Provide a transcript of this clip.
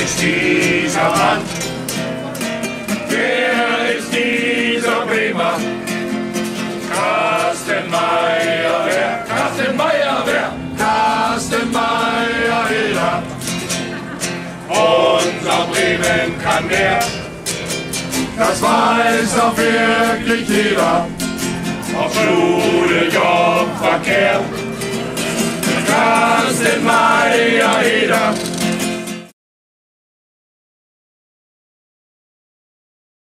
ist dieser Mann? Wer ist dieser Bremer? Carsten Meyer, wer? Carsten Meyer, wer? Carsten Meyer, jeder. Unser Bremen kann mehr. Das weiß auch wirklich jeder. Ob Schule, Job, Verkehr. Carsten Meyer, jeder.